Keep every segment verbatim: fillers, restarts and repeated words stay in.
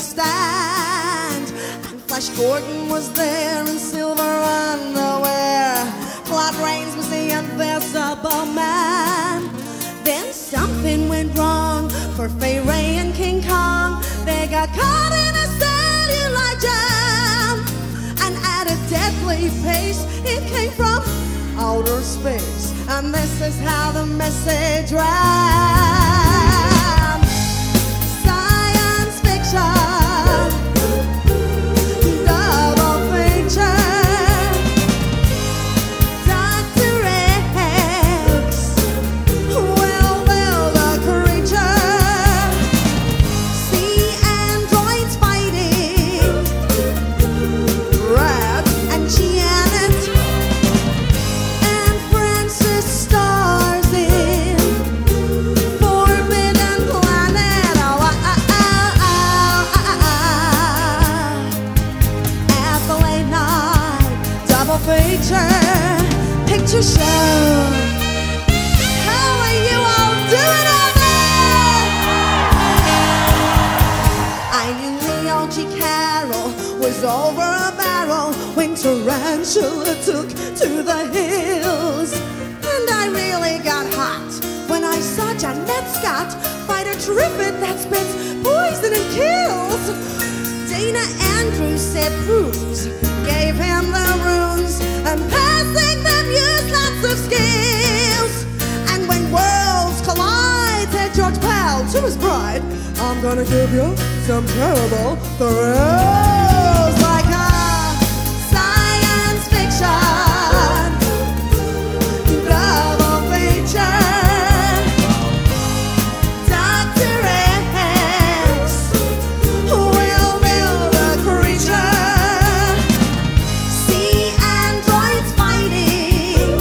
stand, and Flash Gordon was there in silver underwear. Claude Rains was the invisible man. Then something went wrong for Fay Ray and King Kong. They got caught in a cellulite jam, and at a deadly pace it came from outer space. And this is how the message ran: science fiction, double feature, Doctor X, well, well, the creature, see androids fighting, Rat and Janet, and Francis stars in Forbidden Planet. Oh, ah, ah, ah, ah, ah, ah. At the late night double feature picture show. How are you all doing out there? I knew Leo G. Carroll was over a barrel when Tarantula took to the hills. And I really got hot when I saw Jeanette Scott fight a Triffid that spits poison and kills. Dana Andrews said proofs gave him the runes, and passing them used lots of skills. And when worlds collide, said George Pell to his bride, I'm gonna give you some terrible thrills, like a science fiction double feature, Doctor X, will build a creature, see androids fighting,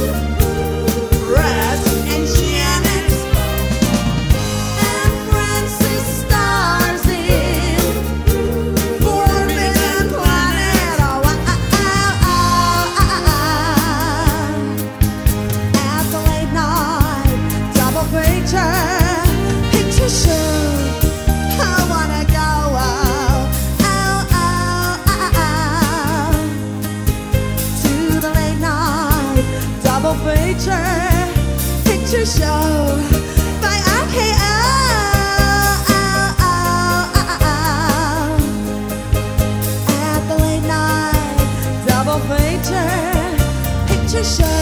Rat and Janet, and Francis stars in Forbidden Planet. Oh, ah, ah, ah, ah, ah, ah. At the late night double feature picture show, I wanna go, oh, oh, oh, oh, oh, to the late night double feature picture show by R K O. Oh, oh, oh, oh. At the late night double feature picture show.